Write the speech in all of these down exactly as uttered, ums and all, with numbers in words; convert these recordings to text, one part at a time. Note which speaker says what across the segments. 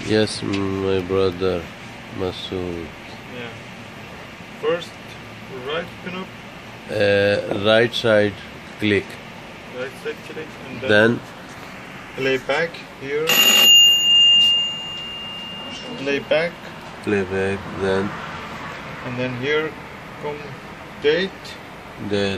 Speaker 1: Yes, my brother, Masood.
Speaker 2: Yeah. First, right pin up.
Speaker 1: Uh, right side click.
Speaker 2: Right side click and then,
Speaker 1: Then
Speaker 2: play back here. Play back.
Speaker 1: play back. Then
Speaker 2: And then here come date.
Speaker 1: that.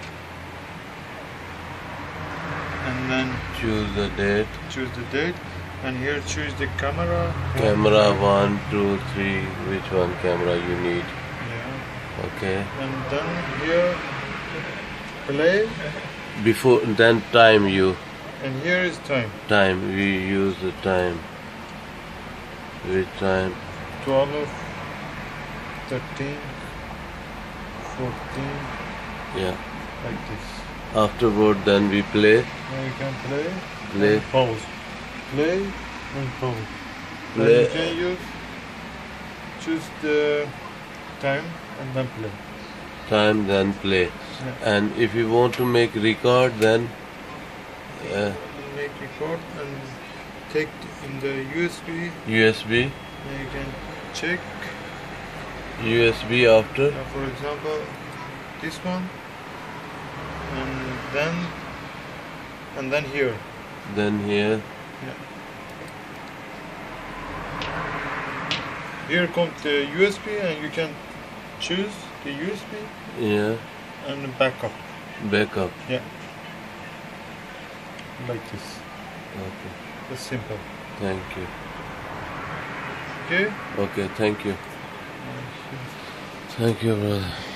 Speaker 2: And then
Speaker 1: Choose the date.
Speaker 2: choose the date. And here choose the camera.
Speaker 1: Camera one, two, three. Which one camera you need?
Speaker 2: Yeah.
Speaker 1: Okay.
Speaker 2: And then here play.
Speaker 1: Before then time you
Speaker 2: And here is time.
Speaker 1: time we use the time. Which time?
Speaker 2: twelve, thirteen, fourteen,
Speaker 1: Yeah.
Speaker 2: like this.
Speaker 1: Afterward then we play.
Speaker 2: Now you can play.
Speaker 1: Play.
Speaker 2: And pause. Play and pause. Then
Speaker 1: Play.
Speaker 2: you can use choose the time and then play.
Speaker 1: Time then play.
Speaker 2: Yeah.
Speaker 1: And if you want to make record then uh,
Speaker 2: Make record and take in the U S B.
Speaker 1: U S B.
Speaker 2: Then you can check.
Speaker 1: U S B after.
Speaker 2: Uh, for example, this one, and then and then here.
Speaker 1: Then here.
Speaker 2: Yeah. Here comes the U S B, and you can choose the U S B
Speaker 1: Yeah.
Speaker 2: and backup.
Speaker 1: Backup.
Speaker 2: Yeah. Like this.
Speaker 1: Okay.
Speaker 2: It's simple.
Speaker 1: Thank you.
Speaker 2: Okay.
Speaker 1: Okay. Thank you. Thank you, brother.